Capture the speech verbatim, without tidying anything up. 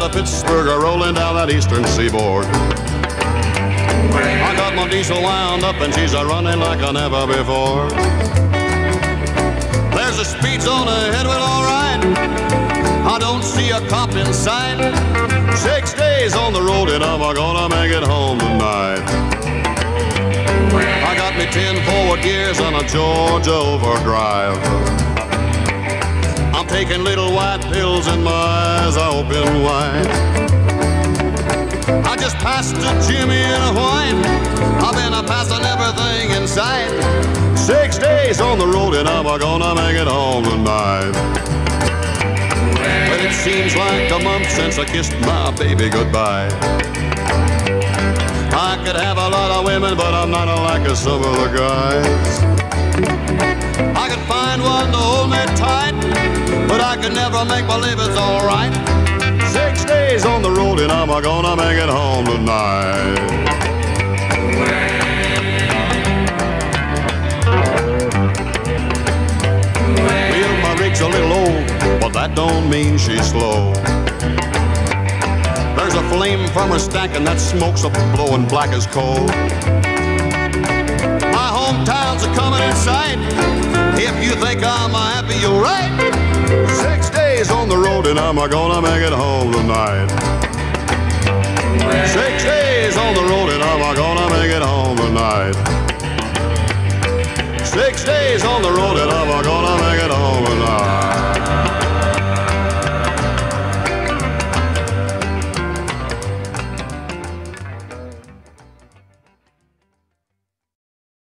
of Pittsburgh are rolling down that eastern seaboard. I got my diesel wound up and she's a running like I never before. There's a speed zone ahead, well, all right. I don't see a cop in sight. Six days on the road and I'm gonna make it home tonight. I got me ten forward gears on a Georgia overdrive. I'm taking little white pills and my eyes are open wide. I just passed a Jimmy in a white. I've been a passing everything in sight. Six days on the road and I'm gonna make it home tonight. But it seems like a month since I kissed my baby goodbye. I could have a lot of women, but I'm not like some of the guys. I could find one to hold me tight, but I could never make believe it's all right. Six days on the road and I'm gonna make it home tonight. Well, my rig's a little old, but that don't mean she's slow. There's a flame from her stack and that smoke's a blowing black as coal. My hometown's a coming in sight. If you think I'm happy, you're right. Six days on the road and I'm gonna make it home tonight. Six days on the road and I'm gonna make it home tonight. Six days on the road and I'm gonna make it home tonight.